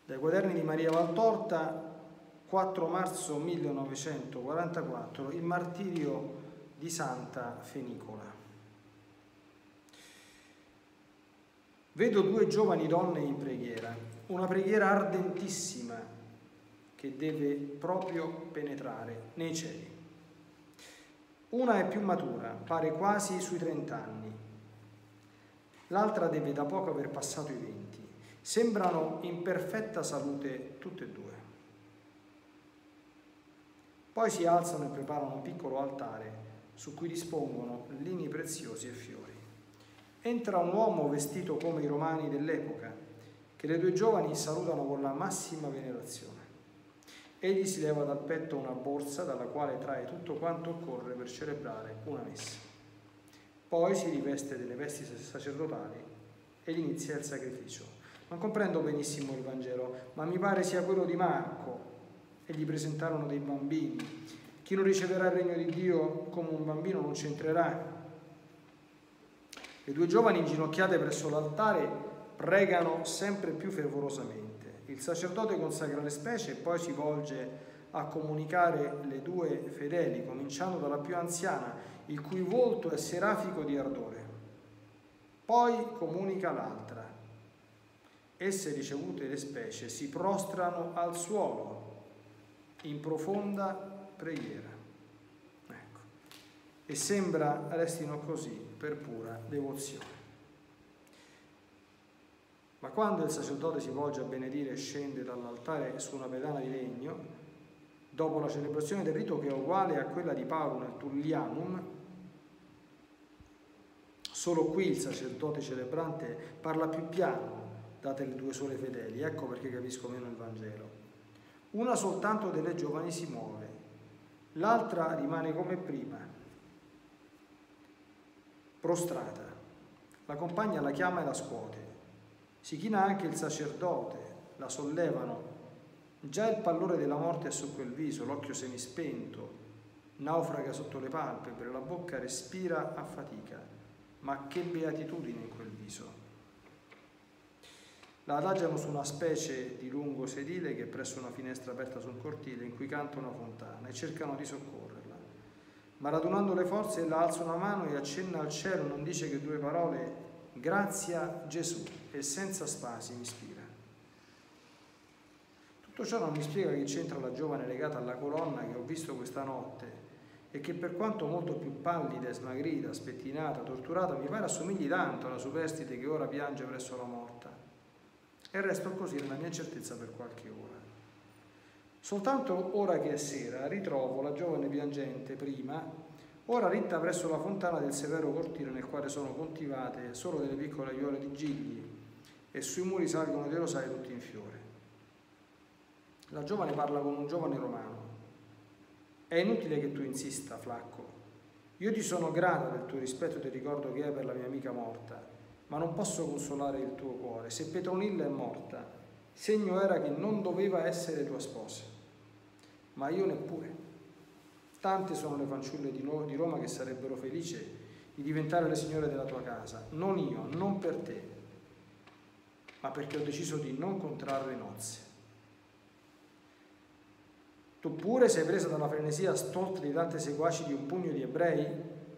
Dai quaderni di Maria Valtorta, 4 marzo 1944, il martirio di Santa Fenicola. Vedo 2 giovani donne in preghiera, una preghiera ardentissima che deve proprio penetrare nei cieli. Una è più matura, pare quasi sui 30 anni. L'altra deve da poco aver passato i 20. Sembrano in perfetta salute tutte e 2. Poi si alzano e preparano un piccolo altare su cui dispongono lini preziosi e fiori. Entra un uomo vestito come i romani dell'epoca, che le 2 giovani salutano con la massima venerazione. Egli si leva dal petto una borsa dalla quale trae tutto quanto occorre per celebrare una messa. Poi si riveste delle vesti sacerdotali ed inizia il sacrificio. Non comprendo benissimo il Vangelo, ma mi pare sia quello di Marco, e gli presentarono dei bambini. Chi non riceverà il regno di Dio come un bambino non c'entrerà. Le 2 giovani inginocchiate presso l'altare pregano sempre più fervorosamente. Il sacerdote consacra le specie e poi si volge a comunicare le 2 fedeli, cominciando dalla più anziana, il cui volto è serafico di ardore. Poi comunica l'altra. Esse, ricevute le specie, si prostrano al suolo in profonda preghiera. Ecco. E sembra restino così per pura devozione. Ma quando il sacerdote si volge a benedire e scende dall'altare su una pedana di legno, dopo la celebrazione del rito che è uguale a quella di Paolo nel Tullianum, solo qui il sacerdote celebrante parla più piano, date le 2 sole fedeli, ecco perché capisco meno il Vangelo. Una soltanto delle giovani si muove, l'altra rimane come prima, prostrata. La compagna la chiama e la scuote. Si china anche il sacerdote, la sollevano. Già il pallore della morte è su quel viso, l'occhio semispento, naufraga sotto le palpebre, la bocca respira a fatica. Ma che beatitudine in quel viso! La adagiano su una specie di lungo sedile che è presso una finestra aperta sul cortile in cui canta una fontana e cercano di soccorrerla. Ma radunando le forze ella alza una mano e accenna al cielo, non dice che 2 parole: grazia Gesù, e senza spasi mi ispira. Tutto ciò non mi spiega che c'entra la giovane legata alla colonna che ho visto questa notte e che, per quanto molto più pallida e smagrita, spettinata, torturata, mi pare assomigli tanto alla superstite che ora piange presso la morta. E resto così nella mia incertezza per qualche ora. Soltanto ora che è sera ritrovo la giovane piangente prima, ora ritta presso la fontana del severo cortile nel quale sono coltivate solo delle piccole aiuole di gigli e sui muri salgono dei rosai tutti in fiore. La giovane parla con un giovane romano. È inutile che tu insista, Flacco. Io ti sono grata del tuo rispetto e del ricordo che hai per la mia amica morta, ma non posso consolare il tuo cuore. Se Petronilla è morta, segno era che non doveva essere tua sposa, ma io neppure. Tante sono le fanciulle di Roma che sarebbero felici di diventare le signore della tua casa. Non io, non per te, ma perché ho deciso di non contrarre nozze. Tu pure sei presa dalla frenesia stolta di tante seguaci di un pugno di ebrei?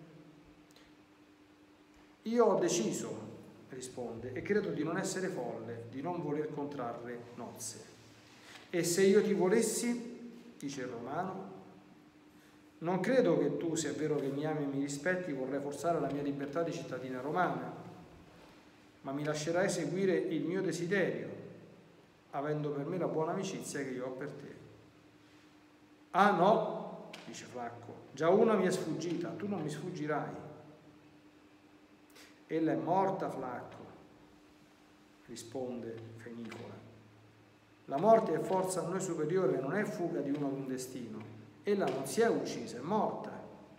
Io ho deciso, risponde, e credo di non essere folle, di non voler contrarre nozze. E se io ti volessi, dice il romano, non credo che tu, se è vero che mi ami e mi rispetti, vorrai forzare la mia libertà di cittadina romana, ma mi lascerai seguire il mio desiderio, avendo per me la buona amicizia che io ho per te. Ah no, dice Flacco, già una mi è sfuggita, tu non mi sfuggirai. Ella è morta, Flacco, risponde Fenicola. La morte è forza a noi superiore, non è fuga di uno ad un destino. Ella non si è uccisa, è morta.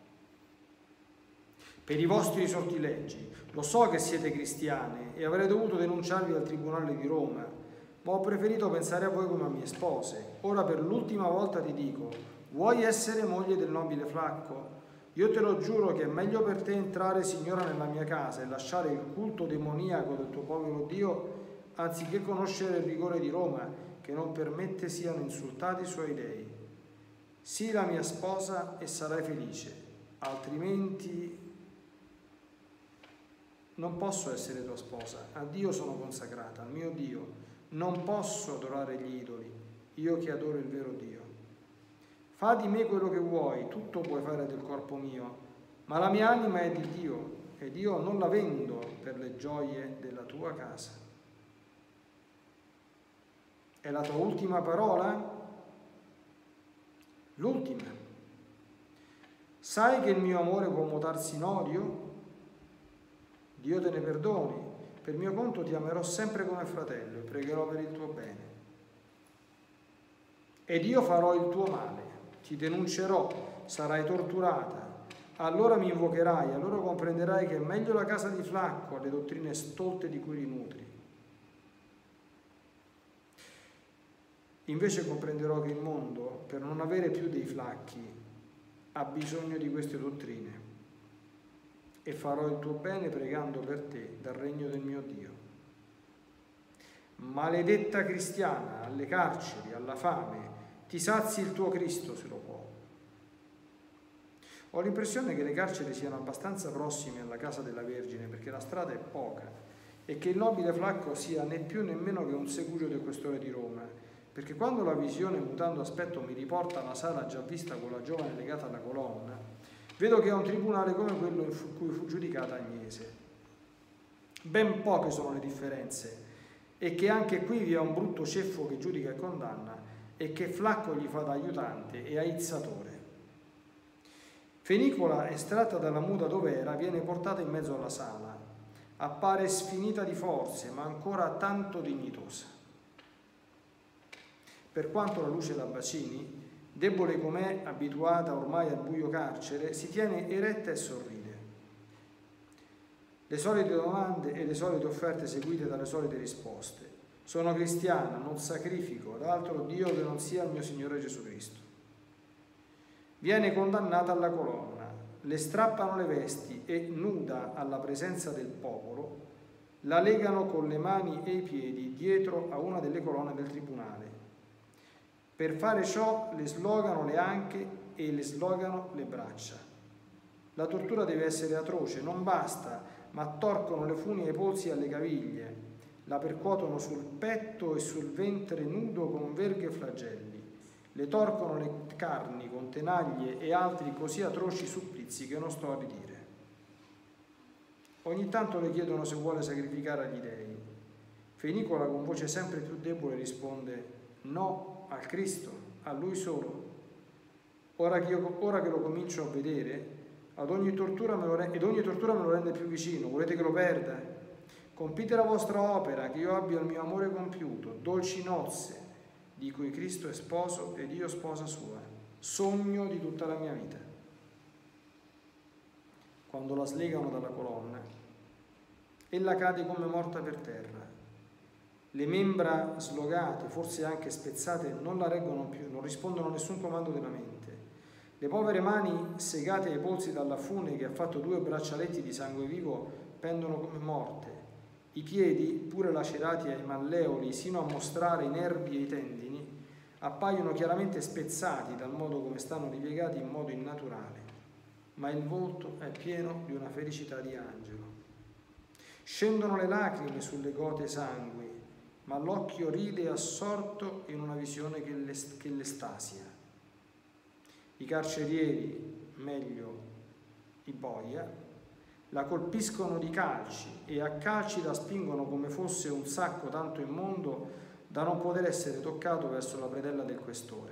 Per i vostri sortilegi, lo so che siete cristiane e avrei dovuto denunciarvi al Tribunale di Roma, ma ho preferito pensare a voi come a mie spose. Ora per l'ultima volta ti dico, vuoi essere moglie del nobile Flacco? Io te lo giuro che è meglio per te entrare, signora, nella mia casa e lasciare il culto demoniaco del tuo povero Dio, anziché conoscere il rigore di Roma, che che non permette siano insultati i suoi dei. Sii la mia sposa e sarai felice, altrimenti non posso essere tua sposa. A Dio sono consacrata, al mio Dio. Non posso adorare gli idoli, io che adoro il vero Dio. Fa di me quello che vuoi, tutto puoi fare del corpo mio, ma la mia anima è di Dio ed io non la vendo per le gioie della tua casa. È la tua ultima parola? L'ultima. Sai che il mio amore può mutarsi in odio? Dio te ne perdoni. Per mio conto ti amerò sempre come fratello e pregherò per il tuo bene. Ed io farò il tuo male, ti denuncerò, sarai torturata. Allora mi invocherai, allora comprenderai che è meglio la casa di Flacco alle dottrine stolte di cui li nutri. Invece comprenderò che il mondo, per non avere più dei flacchi, ha bisogno di queste dottrine e farò il tuo bene pregando per te dal regno del mio Dio. Maledetta cristiana, alle carceri, alla fame, ti sazi il tuo Cristo se lo può. Ho l'impressione che le carceri siano abbastanza prossime alla casa della Vergine perché la strada è poca e che il nobile Flacco sia né più né meno che un seguito del questore di Roma, perché quando la visione, mutando aspetto, mi riporta alla sala già vista con la giovane legata alla colonna, vedo che è un tribunale come quello in cui fu giudicata Agnese. Ben poche sono le differenze, e che anche qui vi è un brutto ceffo che giudica e condanna, e che Flacco gli fa da aiutante e aizzatore. Fenicola, estratta dalla muta dov'era, viene portata in mezzo alla sala. Appare sfinita di forze, ma ancora tanto dignitosa. Per quanto la luce la bacini, debole com'è, abituata ormai al buio carcere, si tiene eretta e sorride. Le solite domande e le solite offerte seguite dalle solite risposte. Sono cristiana, non sacrifico ad altro Dio che non sia il mio Signore Gesù Cristo. Viene condannata alla colonna, le strappano le vesti e, nuda alla presenza del popolo, la legano con le mani e i piedi dietro a una delle colonne del tribunale. Per fare ciò le slogano le anche e le slogano le braccia. La tortura deve essere atroce, non basta, ma torcono le funi ai polsi e alle caviglie, la percuotono sul petto e sul ventre nudo con verghe e flagelli, le torcono le carni con tenaglie e altri così atroci supplizi che non sto a ridire. Ogni tanto le chiedono se vuole sacrificare agli dei. Fenicola con voce sempre più debole risponde: no, al Cristo, a Lui solo. Ora che lo comincio a vedere, ogni tortura me lo rende più vicino. Volete che lo perda? Compite la vostra opera, che io abbia il mio amore compiuto, dolci nozze, di cui Cristo è sposo ed io sposa sua, sogno di tutta la mia vita. Quando la slegano dalla colonna, ella cade come morta per terra. Le membra slogate, forse anche spezzate, non la reggono più, non rispondono a nessun comando della mente. Le povere mani segate ai polsi dalla fune che ha fatto 2 braccialetti di sangue vivo pendono come morte. I piedi, pure lacerati ai malleoli sino a mostrare i nervi e i tendini, appaiono chiaramente spezzati dal modo come stanno ripiegati in modo innaturale, ma il volto è pieno di una felicità di angelo. Scendono le lacrime sulle gote esangui, ma l'occhio ride assorto in una visione che l'estasia. I carcerieri, meglio i boia, la colpiscono di calci e a calci la spingono come fosse un sacco tanto immondo da non poter essere toccato verso la predella del questore.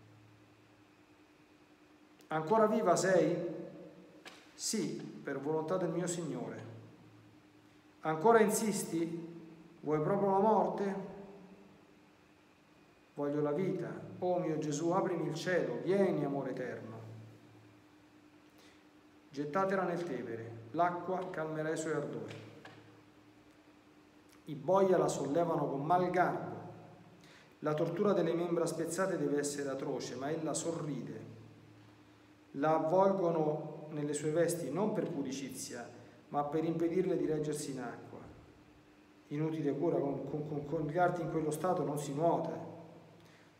Ancora viva sei? Sì, per volontà del mio Signore. Ancora insisti? Vuoi proprio la morte? Voglio la vita. Oh mio Gesù, aprimi il cielo, vieni, amore eterno. Gettatela nel Tevere, l'acqua calmerà i suoi ardori. I boia la sollevano con mal garbo. La tortura delle membra spezzate deve essere atroce, ma ella sorride. La avvolgono nelle sue vesti non per pudicizia, ma per impedirle di reggersi in acqua. Inutile cura, con gli arti in quello stato non si nuota.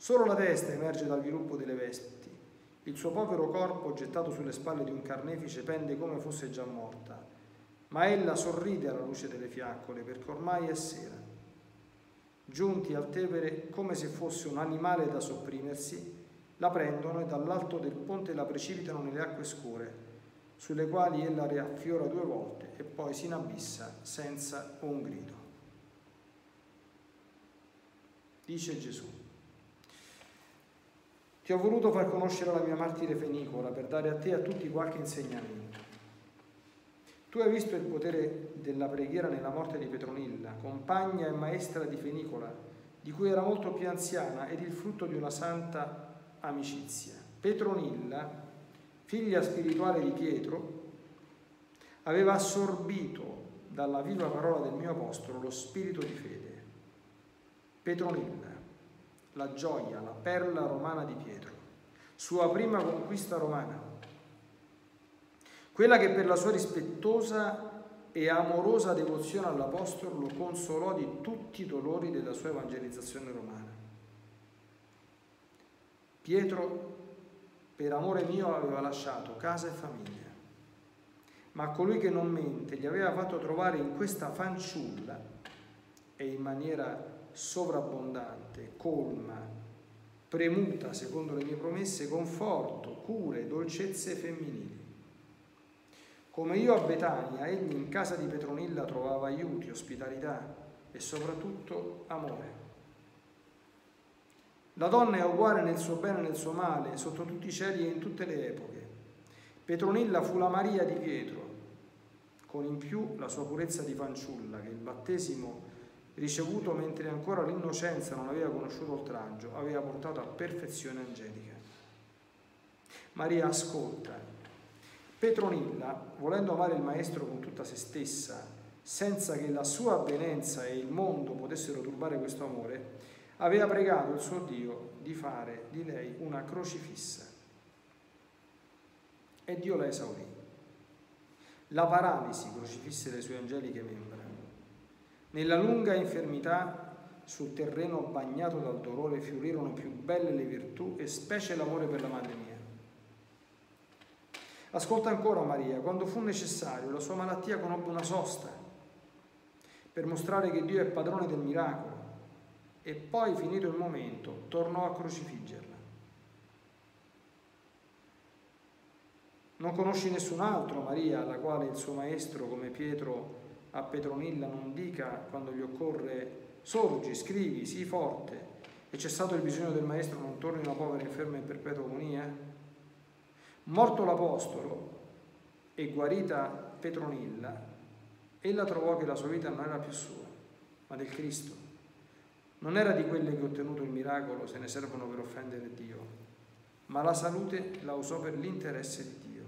Solo la testa emerge dal viluppo delle vesti. Il suo povero corpo, gettato sulle spalle di un carnefice, pende come fosse già morta, ma ella sorride alla luce delle fiaccole, perché ormai è sera. Giunti al Tevere, come se fosse un animale da sopprimersi, la prendono e dall'alto del ponte la precipitano nelle acque scure, sulle quali ella riaffiora 2 volte e poi si inabissa senza un grido. Dice Gesù: ti ho voluto far conoscere la mia martire fenicola per dare a te e a tutti qualche insegnamento. Tu hai visto il potere della preghiera nella morte di Petronilla, compagna e maestra di Fenicola, di cui era molto più anziana ed il frutto di una santa amicizia. Petronilla, figlia spirituale di Pietro, aveva assorbito dalla viva parola del mio apostolo lo spirito di fede. Petronilla, la gioia, la perla romana di Pietro, sua prima conquista romana, quella che per la sua rispettosa e amorosa devozione all'apostolo lo consolò di tutti i dolori della sua evangelizzazione romana. Pietro, per amore mio, aveva lasciato casa e famiglia, ma colui che non mente gli aveva fatto trovare in questa fanciulla e in maniera sovrabbondante, colma, premuta secondo le mie promesse, conforto, cure, dolcezze femminili. Come io a Betania, egli in casa di Petronilla trovava aiuti, ospitalità e soprattutto amore. La donna è uguale nel suo bene e nel suo male, sotto tutti i cieli e in tutte le epoche. Petronilla fu la Maria di Pietro, con in più la sua purezza di fanciulla, che il battesimo ricevuto mentre ancora l'innocenza non aveva conosciuto oltraggio, aveva portato a perfezione angelica. Maria, ascolta. Petronilla, volendo amare il Maestro con tutta se stessa, senza che la sua avvenenza e il mondo potessero turbare questo amore, aveva pregato il suo Dio di fare di lei una crocifissa. E Dio la esaurì. La paralisi crocifisse le sue angeliche membra. Nella lunga infermità, sul terreno bagnato dal dolore, fiorirono più belle le virtù e specie l'amore per la madre mia. Ascolta ancora Maria, quando fu necessario, la sua malattia conobbe una sosta per mostrare che Dio è padrone del miracolo e poi, finito il momento, tornò a crocifiggerla. Non conosci nessun altro, Maria, alla quale il suo maestro, come Pietro a Petronilla, non dica quando gli occorre: sorgi, scrivi, sii forte, e cessato il bisogno del maestro non torni una povera inferma in perpetua agonia? Morto l'apostolo e guarita Petronilla, ella trovò che la sua vita non era più sua, ma del Cristo. Non era di quelle che, ottenuto il miracolo, se ne servono per offendere Dio, ma la salute la usò per l'interesse di Dio.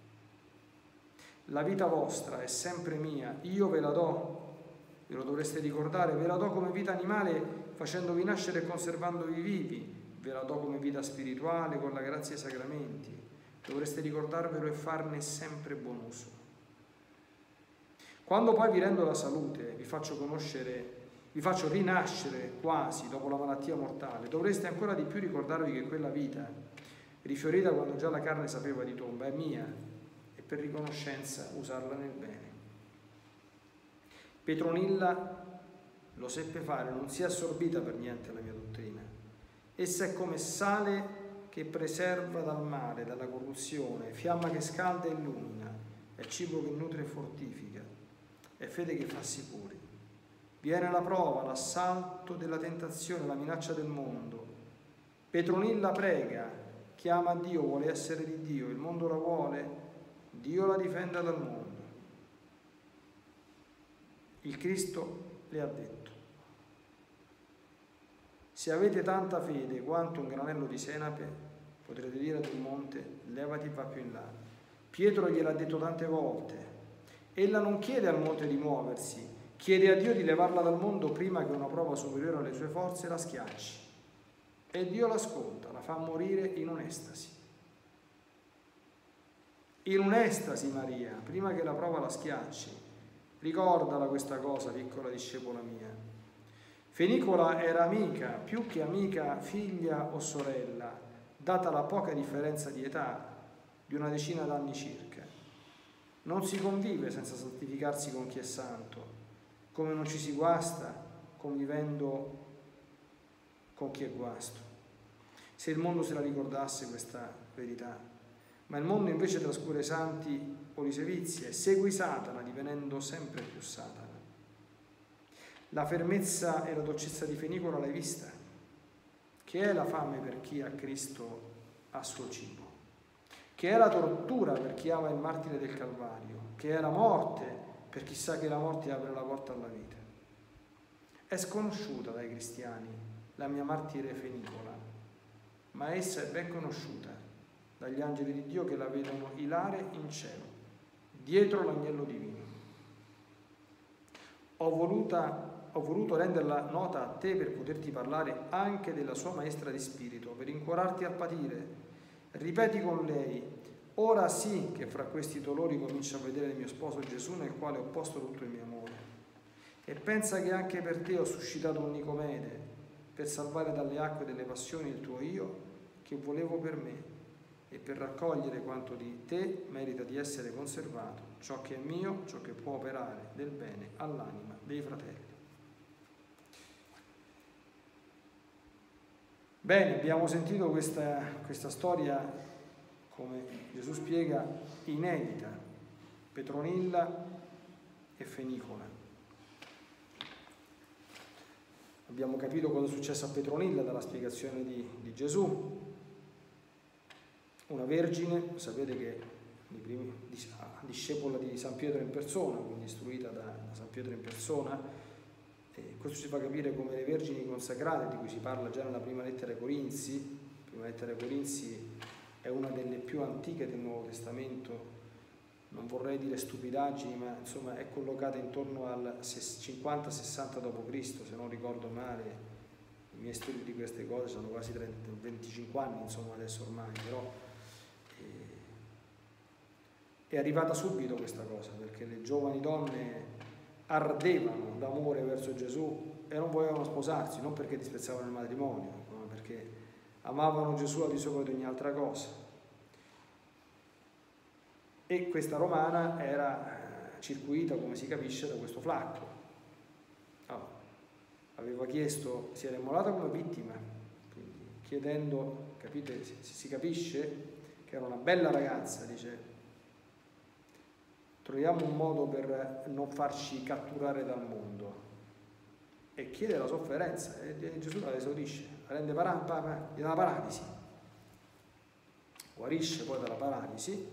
La vita vostra è sempre mia, io ve la do, ve lo dovreste ricordare, ve la do come vita animale facendovi nascere e conservandovi vivi, ve la do come vita spirituale con la grazia dei sacramenti, dovreste ricordarvelo e farne sempre buon uso. Quando poi vi rendo la salute, vi faccio rinascere quasi dopo la malattia mortale, dovreste ancora di più ricordarvi che quella vita, rifiorita quando già la carne sapeva di tomba, è mia, e per riconoscenza usarla nel bene. Petronilla lo seppe fare, non si è assorbita per niente alla mia dottrina. Essa è come sale che preserva dal male, dalla corruzione, fiamma che scalda e illumina, è cibo che nutre e fortifica, è fede che fa sicuri. Viene la prova, l'assalto della tentazione, la minaccia del mondo. Petronilla prega, chiama Dio, vuole essere di Dio, il mondo la vuole, Dio la difenda dal mondo. Il Cristo le ha detto: se avete tanta fede quanto un granello di senape, potrete dire ad un monte: levati e va più in là. Pietro gliel'ha detto tante volte. Ella non chiede al monte di muoversi, chiede a Dio di levarla dal mondo prima che una prova superiore alle sue forze la schiacci. E Dio l'ascolta, la fa morire in un'estasi. In un'estasi, Maria, prima che la prova la schiacci. Ricordala questa cosa, piccola discepola mia. Fenicola era amica, più che amica, figlia o sorella, data la poca differenza di età, di una decina d'anni circa. Non si convive senza santificarsi con chi è santo, come non ci si guasta convivendo con chi è guasto. Se il mondo se la ricordasse questa verità, ma il mondo invece trascura i santi o li sevizia e segue Satana, divenendo sempre più Satana. La fermezza e la dolcezza di Fenicola l'hai vista? Che è la fame per chi ha Cristo a suo cibo, che è la tortura per chi ama il martire del Calvario, che è la morte per chi sa che la morte apre la porta alla vita. È sconosciuta dai cristiani la mia martire Fenicola, ma essa è ben conosciuta dagli angeli di Dio che la vedono ilare in cielo, dietro l'agnello divino. Ho voluto renderla nota a te per poterti parlare anche della sua maestra di spirito, per incoraggiarti a patire. Ripeti con lei: ora sì che fra questi dolori comincio a vedere il mio sposo Gesù, nel quale ho posto tutto il mio amore. E pensa che anche per te ho suscitato un Nicomede, per salvare dalle acque delle passioni il tuo io, che volevo per me, e per raccogliere quanto di te merita di essere conservato, ciò che è mio, ciò che può operare del bene all'anima dei fratelli. Bene, abbiamo sentito questa storia, come Gesù spiega, inedita, Petronilla e Fenicola. Abbiamo capito cosa è successo a Petronilla dalla spiegazione di Gesù. Una vergine, sapete che discepola di San Pietro in persona, quindi istruita da San Pietro in persona. E questo ci fa capire come le vergini consacrate, di cui si parla già nella prima lettera ai Corinzi. La prima lettera ai Corinzi è una delle più antiche del Nuovo Testamento, non vorrei dire stupidaggini, ma insomma è collocata intorno al 50-60 d.C., se non ricordo male. I miei studi di queste cose sono quasi 25 anni, insomma, adesso ormai, però è arrivata subito questa cosa, perché le giovani donne ardevano d'amore verso Gesù e non volevano sposarsi, non perché disprezzavano il matrimonio, ma perché amavano Gesù al di sopra di ogni altra cosa. E questa romana era circuita, come si capisce, da questo flacco. Aveva chiesto, si era immolata come vittima, quindi chiedendo, capite, si capisce che era una bella ragazza, dice: troviamo un modo per non farci catturare dal mondo, e chiede la sofferenza, e Gesù la esaudisce, la rende dalla paralisi, guarisce poi dalla paralisi,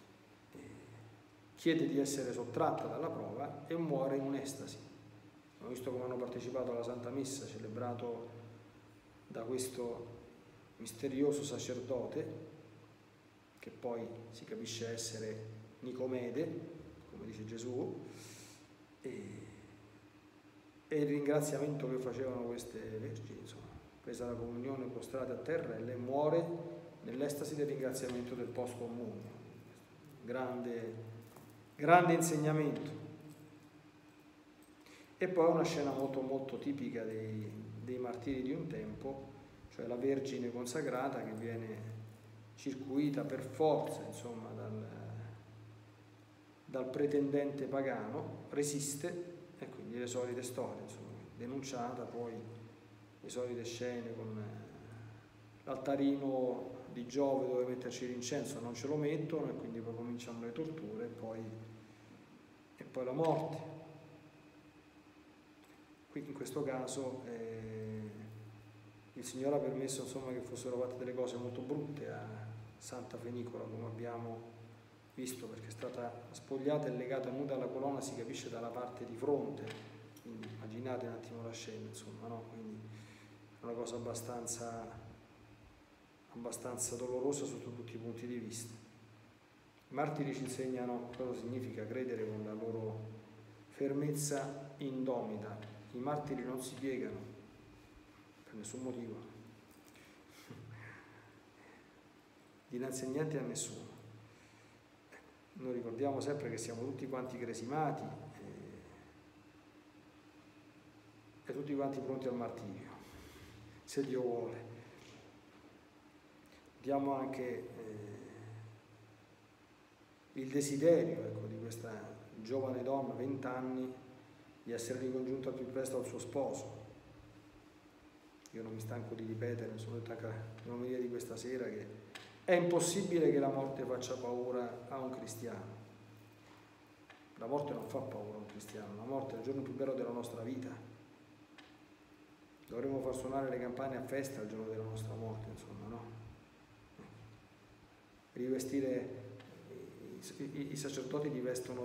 chiede di essere sottratta dalla prova e muore in un'estasi. Abbiamo visto come hanno partecipato alla Santa Messa, celebrato da questo misterioso sacerdote, che poi si capisce essere Nicomede, come dice Gesù, e il ringraziamento che facevano queste vergini, insomma, presa la comunione, prostrate a terra, e lei muore nell'estasi del ringraziamento del post comunio. Grande insegnamento. E poi una scena molto molto tipica dei martiri di un tempo, cioè la Vergine consacrata che viene circuita per forza, insomma, dal pretendente pagano, resiste, e quindi le solite storie, insomma, denunciata, poi le solite scene con l'altarino di Giove dove metterci l'incenso, non ce lo mettono, e quindi poi cominciano le torture e poi la morte. Qui in questo caso il Signore ha permesso, insomma, che fossero fatte delle cose molto brutte a Santa Fenicola, come abbiamo visto, perché è stata spogliata e legata nuda alla colonna, si capisce, dalla parte di fronte, quindi immaginate un attimo la scena, insomma, no? Quindi è una cosa abbastanza dolorosa sotto tutti i punti di vista. I martiri ci insegnano cosa significa credere con la loro fermezza indomita. I martiri non si piegano per nessun motivo, dinanzi a niente e a nessuno. Noi ricordiamo sempre che siamo tutti quanti cresimati, e tutti quanti pronti al martirio, se Dio vuole. Diamo anche il desiderio, ecco, di questa giovane donna, 20 anni, di essere ricongiunta al più presto al suo sposo. Io non mi stanco di ripetere, soprattutto anche nell'omelia di questa sera, che è impossibile che la morte faccia paura a un cristiano. La morte non fa paura a un cristiano, la morte è il giorno più bello della nostra vita. Dovremmo far suonare le campane a festa il giorno della nostra morte, insomma, no? Rivestire, i sacerdoti li vestono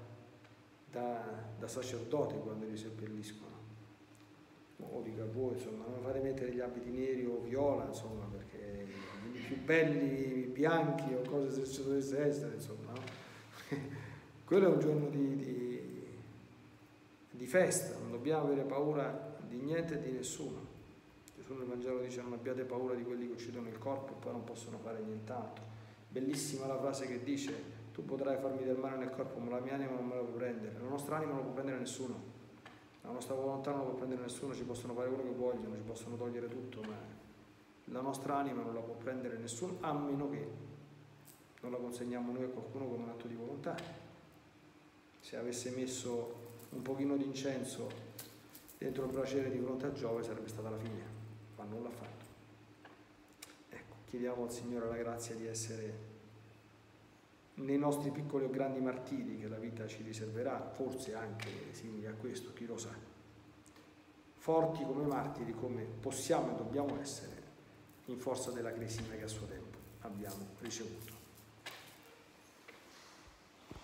da sacerdoti quando li seppelliscono. O dico a voi, insomma, non fate mettere gli abiti neri o viola, insomma, perché i più belli bianchi o cose se ci dovesse essere, insomma, no? Quello è un giorno di festa, non dobbiamo avere paura di niente e di nessuno. Gesù nel Vangelo dice: non abbiate paura di quelli che uccidono il corpo e poi non possono fare nient'altro. Bellissima la frase che dice: tu potrai farmi del male nel corpo, ma la mia anima non me la può prendere. La nostra anima non la può prendere nessuno. La nostra volontà non la può prendere nessuno, ci possono fare quello che vogliono, ci possono togliere tutto, ma la nostra anima non la può prendere nessuno, a meno che non la consegniamo noi a qualcuno con un atto di volontà. Se avesse messo un pochino di incenso dentro il braciere di fronte a Giove sarebbe stata la fine, ma non l'ha fatto. Ecco, chiediamo al Signore la grazia di essere nei nostri piccoli o grandi martiri che la vita ci riserverà, forse anche simili a questo, chi lo sa, forti come martiri, come possiamo e dobbiamo essere, in forza della cresima che a suo tempo abbiamo ricevuto.